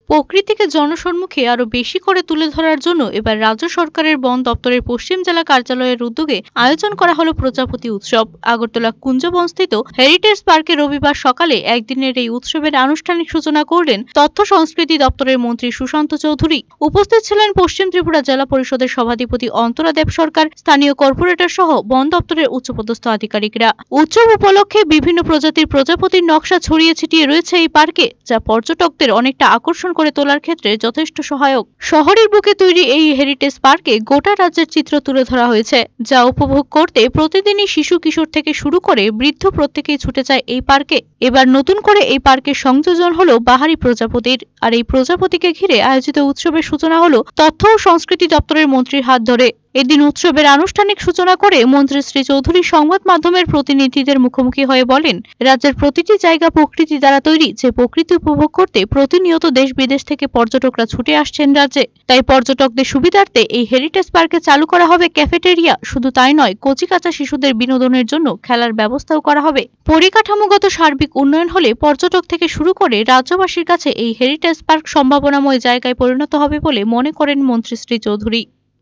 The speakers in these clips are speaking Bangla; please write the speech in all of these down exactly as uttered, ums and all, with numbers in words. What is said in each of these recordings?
প্রকৃতিকে জনসম্মুখে আরো বেশি করে তুলে ধরার জন্য এবার রাজ্য সরকারের বন দপ্তরের পশ্চিম জেলা কার্যালয়ের উদ্যোগে আয়োজন করা হলো প্রজাপতি উৎসব। আগরতলা কুঞ্জবনস্থিত হেরিটেজ পার্কে রবিবার সকালে একদিনের এই উৎসবের আনুষ্ঠানিক সূচনা করলেন তথ্য সংস্কৃতি দপ্তরের মন্ত্রী সুশান্ত চৌধুরী। উপস্থিত ছিলেন পশ্চিম ত্রিপুরা জেলা পরিষদের সভাধিপতি অন্তরা দেব সরকার, স্থানীয় কর্পোরেটর সহ বন দপ্তরের উচ্চপদস্থ আধিকারিকরা। উৎসব উপলক্ষে বিভিন্ন প্রজাতির প্রজাপতির নকশা ছড়িয়ে ছিটিয়ে রয়েছে এই পার্কে, যা পর্যটকদের অনেকটা আকর্ষণ করে তোলার ক্ষেত্রে যথেষ্ট সহায়ক। শহরের বুকে তৈরি এই হেরিটেজ পার্কে গোটা রাজ্যের চিত্র তুলে ধরা হয়েছে, যা উপভোগ করতে প্রতিদিনই শিশু কিশোর থেকে শুরু করে বৃদ্ধ প্রত্যেকেই ছুটে যায় এই পার্কে। এবার নতুন করে এই পার্কের সংযোজন হলো বাহারি প্রজাপতির, আর এই প্রজাপতিকে ঘিরে আয়োজিত উৎসবের সূচনা হলো তথ্য ও সংস্কৃতি দপ্তরের মন্ত্রীর হাত ধরে। এদিন উৎসবের আনুষ্ঠানিক সূচনা করে মন্ত্রী শ্রী চৌধুরী সংবাদ মাধ্যমের প্রতিনিধিদের মুখোমুখি হয়ে বলেন, রাজ্যের প্রতিটি জায়গা প্রকৃতি দ্বারা তৈরি, যে প্রকৃতি উপভোগ করতে প্রতিনিয়ত দেশ বিদেশ থেকে পর্যটকরা ছুটে আসছেন রাজ্যে। তাই পর্যটকদের সুবিধার্থে এই হেরিটেজ পার্কে চালু করা হবে ক্যাফেটেরিয়া। শুধু তাই নয়, কচিকাঁচা শিশুদের বিনোদনের জন্য খেলার ব্যবস্থাও করা হবে। পরিকাঠামোগত সার্বিক উন্নয়ন হলে পর্যটক থেকে শুরু করে রাজ্যবাসীর কাছে এই হেরিটেজ পার্ক সম্ভাবনাময় জায়গায় পরিণত হবে বলে মনে করেন মন্ত্রী শ্রী চৌধুরী।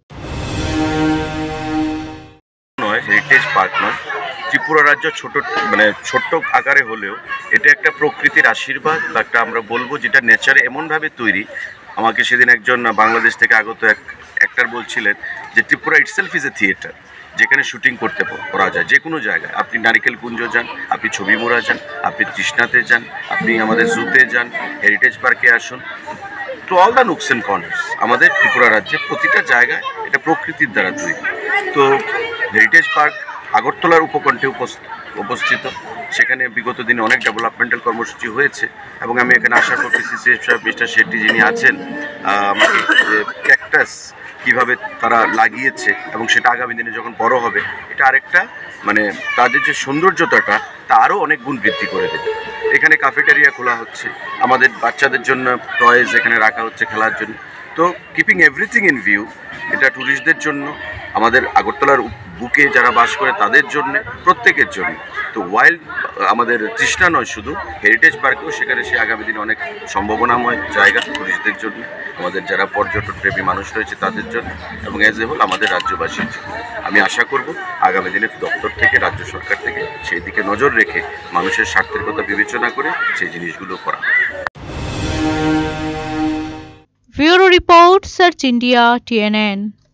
হেরিটেজ পার্ক নয়, ত্রিপুরা রাজ্য ছোট মানে ছোট্ট আকারে হলেও এটা একটা প্রকৃতির আশীর্বাদ বা একটা আমরা বলবো যেটা নেচারে এমনভাবে তৈরি। আমাকে সেদিন একজন বাংলাদেশ থেকে আগত এক অ্যাক্টর বলছিলেন যে Tripura itself is a theatre, যেখানে শুটিং করতে করা যায় যে কোনো জায়গায়। আপনি নারিকেল কুঞ্জ যান, আপনি ছবিমুড়া যান, আপনি তৃষ্ণাতে যান, আপনি আমাদের জুতে যান, হেরিটেজ পার্কে আসুন। To all the nooks and corners আমাদের ত্রিপুরা রাজ্যে প্রতিটা জায়গায় এটা প্রকৃতির দ্বারা তৈরি। তো হেরিটেজ পার্ক আগরতলার উপকণ্ঠে উপস্থিত, সেখানে বিগত দিনে অনেক ডেভেলপমেন্টাল কর্মসূচি হয়েছে এবং আমি এখানে আশা করতেছি মিস্টার শেট্টি যিনি আছেন আমাকে ক্যাকটাস কীভাবে তারা লাগিয়েছে এবং সেটা আগামী দিনে যখন বড় হবে এটা আরেকটা মানে তাদের যে সৌন্দর্যতাটা তা আরও অনেক গুণ বৃদ্ধি করে দেবে। এখানে ক্যাফেটেরিয়া খোলা হচ্ছে, আমাদের বাচ্চাদের জন্য টয়েজ এখানে রাখা হচ্ছে খেলার জন্য। তো কিপিং এভরিথিং ইন ভিউ, এটা ট্যুরিস্টদের জন্য, আমাদের আগরতলার বুকে যারা বাস করে তাদের জন্য, প্রত্যেকের জন্য। তো ওয়াইল্ড আমাদের তৃষ্ণা নয় শুধু, হেরিটেজ পার্কেও সেখানে সে আগামী দিনে অনেক সম্ভাবনাময় জায়গা টুরিস্টদের জন্য, আমাদের যারা পর্যটন প্রেমী মানুষ রয়েছে তাদের জন্য এবং অ্যাজ এ হোল আমাদের রাজ্যবাসীর জন্য। আমি আশা করব আগামী দিনে দপ্তর থেকে, রাজ্য সরকার থেকে সেই দিকে নজর রেখে মানুষের স্বার্থের কথা বিবেচনা করে সেই জিনিসগুলো করা। Bureau report, search India, T N N.